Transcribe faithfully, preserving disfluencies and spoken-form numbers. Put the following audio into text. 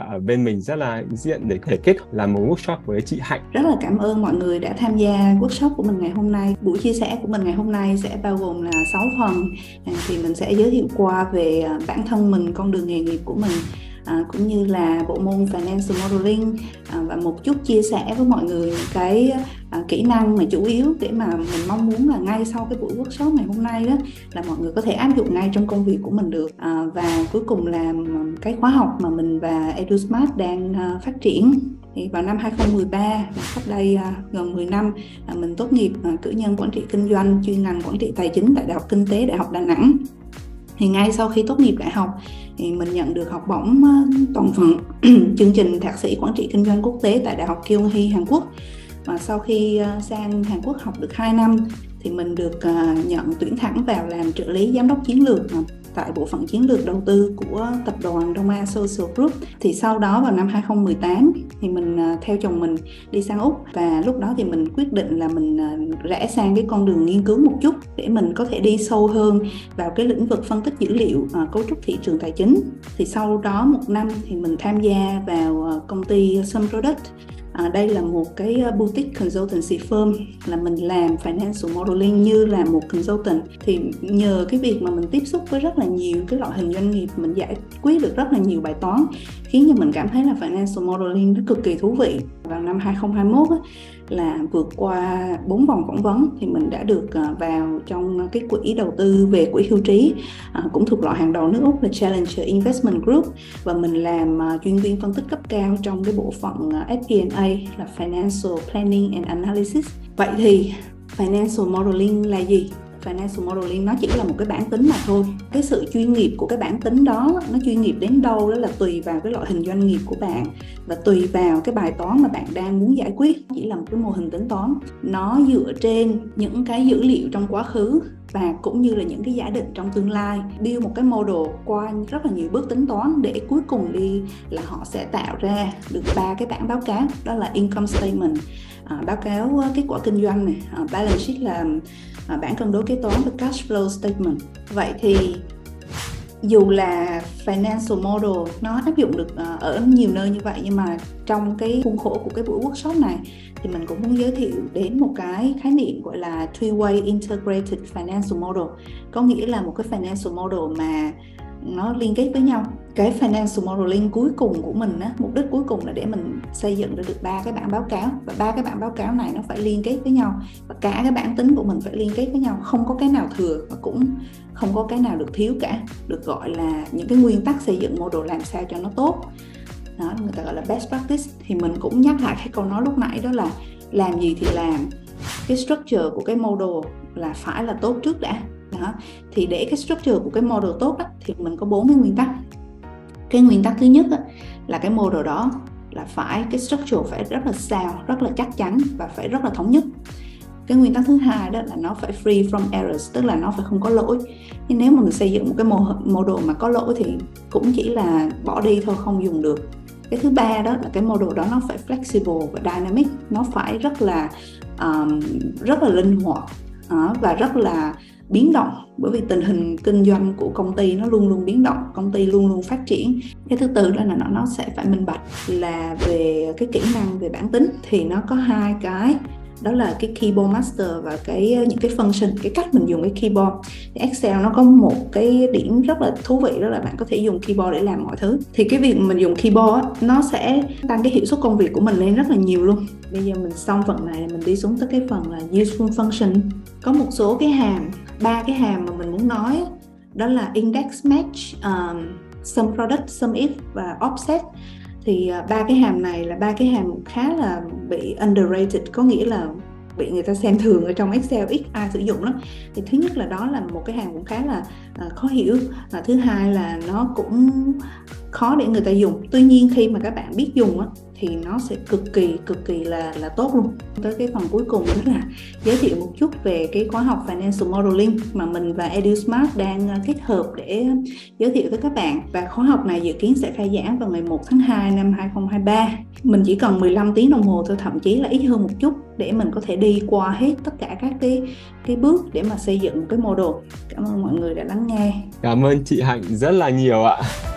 ở bên mình rất là diện để thể kết làm một workshop với chị Hạnh. Rất là cảm ơn mọi người đã tham gia workshop của mình ngày hôm nay. Buổi chia sẻ của mình ngày hôm nay sẽ bao gồm là sáu phần. À, thì mình sẽ giới thiệu qua về bản thân mình, con đường nghề nghiệp của mình, À, cũng như là bộ môn Financial Modeling, à, và một chút chia sẻ với mọi người những cái à, kỹ năng mà chủ yếu để mà mình mong muốn là ngay sau cái buổi workshop ngày hôm nay đó là mọi người có thể áp dụng ngay trong công việc của mình được. À, và cuối cùng là cái khóa học mà mình và EduSmart đang à, phát triển. Thì vào năm hai không một ba, cách đây à, gần mười năm, à, mình tốt nghiệp à, cử nhân quản trị kinh doanh chuyên ngành quản trị tài chính tại Đại học Kinh tế Đại học Đà Nẵng. Thì ngay sau khi tốt nghiệp đại học thì mình nhận được học bổng toàn phần chương trình thạc sĩ quản trị kinh doanh quốc tế tại Đại học Kyunghee, Hàn Quốc. Và sau khi sang Hàn Quốc học được hai năm thì mình được nhận tuyển thẳng vào làm trợ lý giám đốc chiến lược tại bộ phận chiến lược đầu tư của tập đoàn Đông Á Social Group. Thì sau đó vào năm hai không một tám thì mình theo chồng mình đi sang Úc, và lúc đó thì mình quyết định là mình rẽ sang cái con đường nghiên cứu một chút để mình có thể đi sâu hơn vào cái lĩnh vực phân tích dữ liệu, cấu trúc thị trường tài chính. Thì sau đó một năm thì mình tham gia vào công ty Sum Product. À, đây là một cái boutique consultancy firm, là mình làm financial modeling như là một consultant. Thì nhờ cái việc mà mình tiếp xúc với rất là nhiều cái loại hình doanh nghiệp, mình giải quyết được rất là nhiều bài toán, khiến cho mình cảm thấy là financial modeling nó cực kỳ thú vị. Vào năm hai không hai mốt á, là vượt qua bốn vòng phỏng vấn thì mình đã được vào trong cái quỹ đầu tư về quỹ hưu trí, à, cũng thuộc loại hàng đầu nước Úc là Challenger Investment Group, và mình làm chuyên viên phân tích cấp cao trong cái bộ phận ép pê and a là Financial Planning and Analysis. Vậy thì Financial Modeling là gì? Financial Modeling nó chỉ là một cái bảng tính mà thôi. Cái sự chuyên nghiệp của cái bảng tính đó, nó chuyên nghiệp đến đâu đó là tùy vào cái loại hình doanh nghiệp của bạn và tùy vào cái bài toán mà bạn đang muốn giải quyết. Chỉ là một cái mô hình tính toán, nó dựa trên những cái dữ liệu trong quá khứ và cũng như là những cái giả định trong tương lai, build một cái model qua rất là nhiều bước tính toán để cuối cùng đi là họ sẽ tạo ra được ba cái bảng báo cáo. Đó là income statement, à, báo cáo kết quả kinh doanh này, à, balance sheet là à, bảng cân đối kế toán, và cash flow statement. Vậy thì dù là financial model nó áp dụng được uh, ở nhiều nơi như vậy, nhưng mà trong cái khuôn khổ của cái buổi workshop này thì mình cũng muốn giới thiệu đến một cái khái niệm gọi là three-way integrated financial model. Có nghĩa là một cái financial model mà nó liên kết với nhau. Cái financial modeling cuối cùng của mình á, mục đích cuối cùng là để mình xây dựng ra được ba cái bảng báo cáo, và ba cái bảng báo cáo này nó phải liên kết với nhau, và cả cái bảng tính của mình phải liên kết với nhau, không có cái nào thừa và cũng không có cái nào được thiếu cả. Được gọi là những cái nguyên tắc xây dựng model làm sao cho nó tốt. Đó, người ta gọi là best practice. Thì mình cũng nhắc lại cái câu nói lúc nãy, đó là làm gì thì làm, cái structure của cái model là phải là tốt trước đã. Đó. Thì để cái structure của cái model tốt á, thì mình có bốn cái nguyên tắc. Cái nguyên tắc thứ nhất á, là cái model đó là phải, cái structure phải rất là sound, rất là chắc chắn và phải rất là thống nhất. Cái nguyên tắc thứ hai đó là nó phải free from errors, tức là nó phải không có lỗi. Nhưng nếu mà mình xây dựng một cái model mà có lỗi thì cũng chỉ là bỏ đi thôi, không dùng được. Cái thứ ba đó là cái model đó nó phải flexible và dynamic, nó phải rất là um, rất là linh hoạt uh, và rất là biến động, bởi vì tình hình kinh doanh của công ty nó luôn luôn biến động, công ty luôn luôn phát triển. Cái thứ tư đó là nó, nó sẽ phải minh bạch. Là về cái kỹ năng về bảng tính thì nó có hai cái, đó là cái keyboard master và cái những cái function, cái cách mình dùng cái keyboard. Thì Excel nó có một cái điểm rất là thú vị, đó là bạn có thể dùng keyboard để làm mọi thứ. Thì cái việc mình dùng keyboard nó sẽ tăng cái hiệu suất công việc của mình lên rất là nhiều luôn. Bây giờ mình xong phần này, mình đi xuống tới cái phần là useful function. Có một số cái hàm, ba cái hàm mà mình muốn nói, đó là index match, um, sum product, sum if và offset. Thì ba cái hàm này là ba cái hàm khá là bị underrated, có nghĩa là bị người ta xem thường ở trong Excel, ít ai sử dụng lắm. Thì thứ nhất là đó là một cái hàm cũng khá là uh, khó hiểu, và thứ hai là nó cũng khó để người ta dùng. Tuy nhiên khi mà các bạn biết dùng á, thì nó sẽ cực kỳ cực kỳ là là tốt luôn. Tới cái phần cuối cùng đó là giới thiệu một chút về cái khóa học Financial Modeling mà mình và EduSmart đang kết hợp để giới thiệu tới các bạn. Và khóa học này dự kiến sẽ khai giảng vào ngày một tháng hai năm hai không hai ba. Mình chỉ cần mười lăm tiếng đồng hồ thôi, thậm chí là ít hơn một chút, để mình có thể đi qua hết tất cả các cái cái bước để mà xây dựng một cái model. Cảm ơn mọi người đã lắng nghe. Cảm ơn chị Hạnh rất là nhiều ạ.